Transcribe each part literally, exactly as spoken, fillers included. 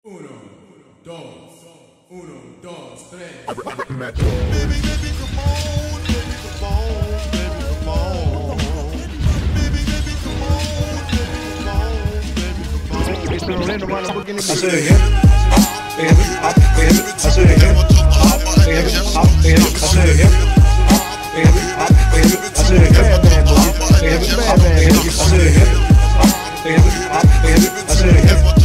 Uno, dos, uno, dos, tres. Baby, baby, come on, baby, come on, baby, come on. Baby, baby, come on, baby, come on, baby, come on. I said hip, hip, hop, hip. I said hip, hop, hip, hop, hip. I said hip, hop, hip, hop, hip. I said hip, hop, hip, hop, hip. I said hip, hop, hip, hop, hip. I said hip, hop, hip, hop, hip. I said hip, hop, hip, hop, hip.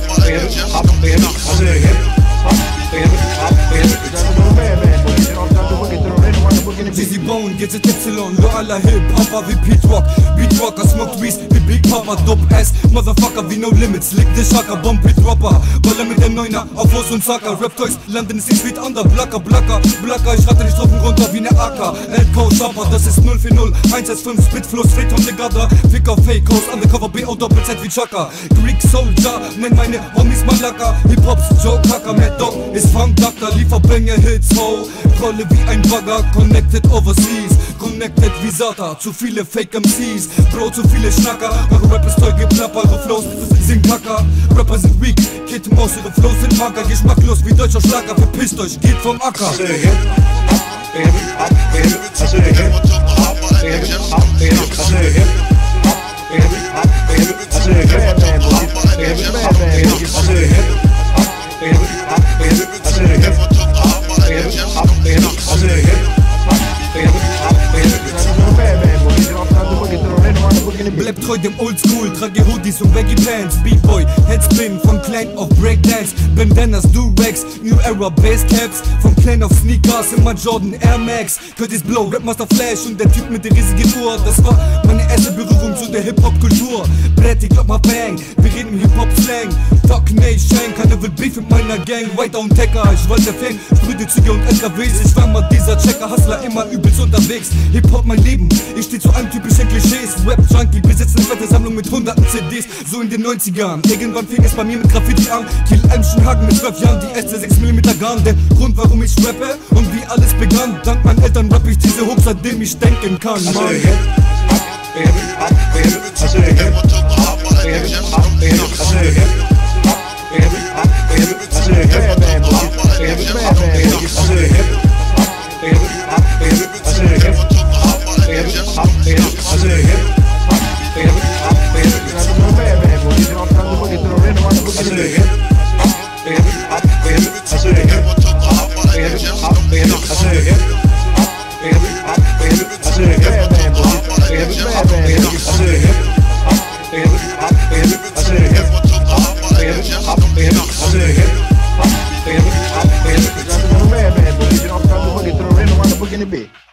Dizzy Bone, G Z Y, lo alla Hip-Hopper wie Pete Rock. Beat Rocker, smoked Weez wie Big Papa. Dope Ass, Motherfucker wie No Limits. Lick the Shaka, Bomb Pit Dropper. Baller mit dem Neuner auf Haus und Zacker. Rap-Toys landen ist Feet under. Blacker, Blacker, Blacker. Ich rate die Strophen runter wie ne A K. L-Co, Shopper, das ist null vier null eins eins fünf, Spitflow, straight from the gutter. Ficker, Fake House, Undercover, B O Doppelzeit wie Chaka. Greek Soldier, nenn meine Homies Malaka. Hip-Hops, Joe Kaka, Mad Dog ist Funk Doctor. Liefer Bänge, Hits, ho. Rolle wie ein Bagger, connected overseas. Connected wie Sata, zu viele Fake M Cs. Bro, zu viele Schnacker, eure Rap ist Zeug, geplapper, eure Flows sind Kacker. Rapper sind weak, Kid Maus, ihre Flows sind Marker. Geschmacklos wie deutscher Schlager, verpisst euch, geht vom Acker. I said hip, hop, hip, hop, hip. I said hip, hop, hip, hop, hip. I said hip, hop, hip, hop, hip. I said hip, hop, hip, hop, hip. I said hip, hop, hip, hop, hip. I said hip, hop, hip, hop, hip. I said hip, hop, hip, hop, hip. Bleib treu dem Oldschool, trage Hoodies und Baggy Pants. B-Boy, Headspin, von klein auf Breakdance. Bandanas, Do-Rags, New Era Basscaps. Von klein auf Sneakers, immer Jordan Air Max. Curtis Blow, Rapmaster Flash und der Typ mit der riesigen Uhr. Das war meine erste Berührung zu der Hip-Hop-Kultur. Brett, ich glaub mal Bang, wir reden Hip-Hop-Slang. Fuck Nation, keiner will Beef mit meiner Gang. Whiteout Tacker, ich wollte Fang, sprühte Züge und L K Ws. Ich war mal dieser Checker, Hustler, immer übelst unterwegs. Hip-Hop mein Leben, ich steh zu einem typischen Klischees. Rap-Junkie, besitzt eine fette Sammlung mit hunderten C Ds. So in den neunzigern, irgendwann fing es bei mir mit Graffiti an. Kiel Elmschenhagen mit zwölf Jahren, die erste sechs Millimeter Gun. Der Grund, warum ich rappe und wie alles begann. Dank meinen Eltern rapp ich diese Hook, seitdem ich denken kann, Mann. I said hip, hop, hip, hop, hip. I said hip, hop, hip, hop, hip. I said hip, hop, hip, hop, hip. I said hip, hop, hip, hop, hip. I said hip, hop, hip, hop, hip. I said hip, hop, hip, hop, hip. I said hip, hop, hip, hop, hip. I said hip, hop, hip, hop, hip. I said hip, hop, hip, hop, hip. I said hip, hop, hip, hop, hip. I said hip, hop, hip, hop, hip. I said hip, hop, hip, hop, hip. I said hip, hop, hip, hop, hip. I said hip, hop, hip, hop, hip. Man, man, but you don't stop the boogie, throw it in the boogie in the bed.